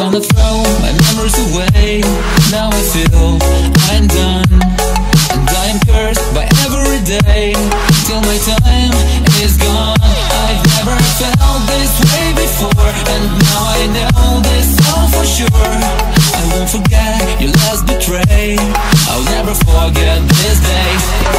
gonna throw my memories away. Now I feel I'm done, and I am cursed by every day till my time is gone. I've never felt this way before, and now I know this all for sure. I won't forget your last betray. I'll never forget this day.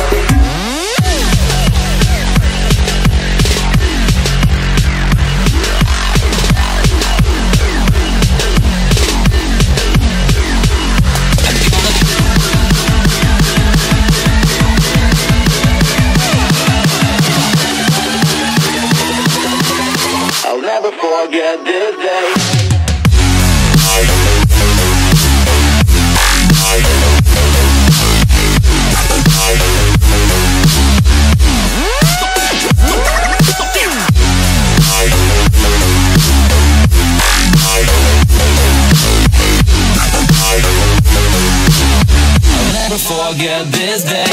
I'll never forget this day. I'll never forget this day.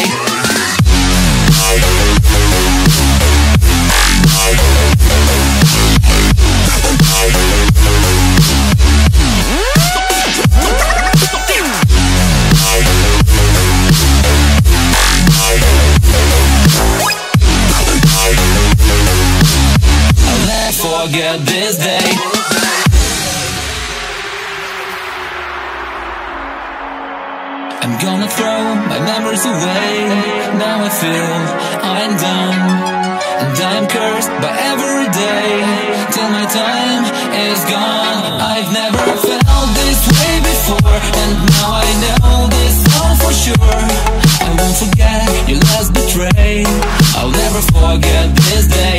I'll never forget this day. I'm gonna throw my memories away. Now I feel I'm done, and I'm cursed by every day till my time is gone. I've never felt this way before, and now I know this all for sure. I won't forget your last betray. I'll never forget this day.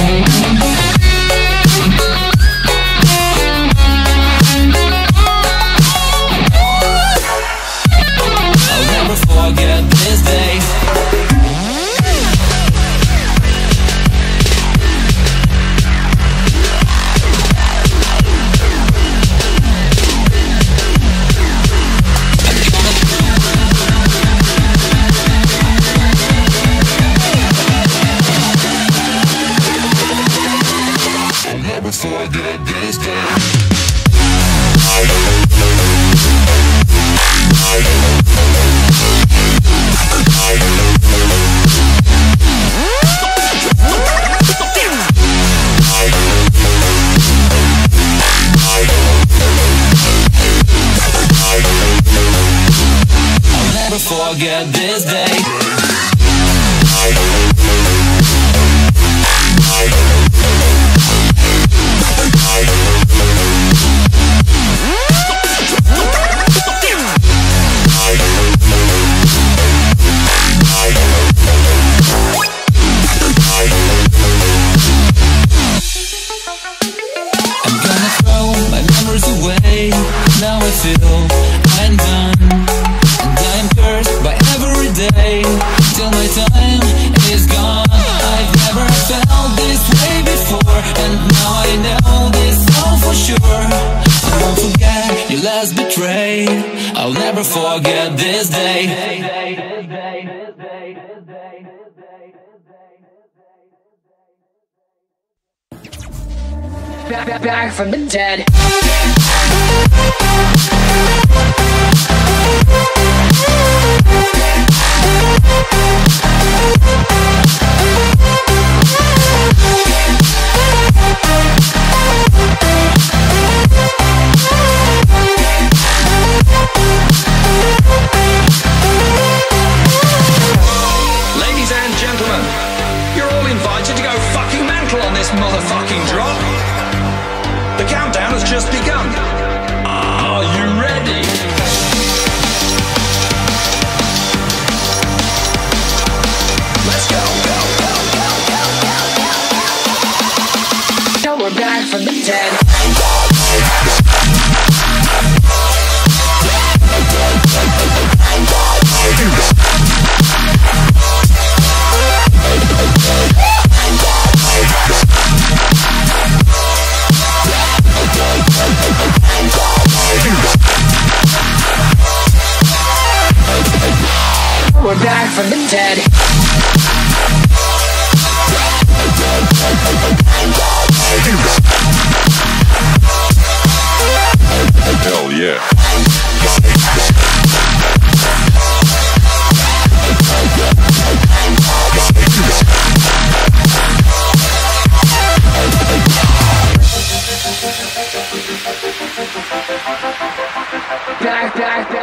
I'll never forget this day. I'll never forget this day. I'll never forget this day. I'm gonna throw my memories away. Now I feel I'm done, and I'm cursed by every day till my time is gone. I've never felt this way before, and now I know this all for sure. I won't forget your last betray. I'll never forget this day. Back from the dead. Ladies and gentlemen, you're all invited to go fucking mental on this motherfucking drop. The countdown has just begun. Are you ready? Let's go, go, go, go, go, go, go. Now we're back from the dead. We're back from the dead. Hell yeah. Back, back, back.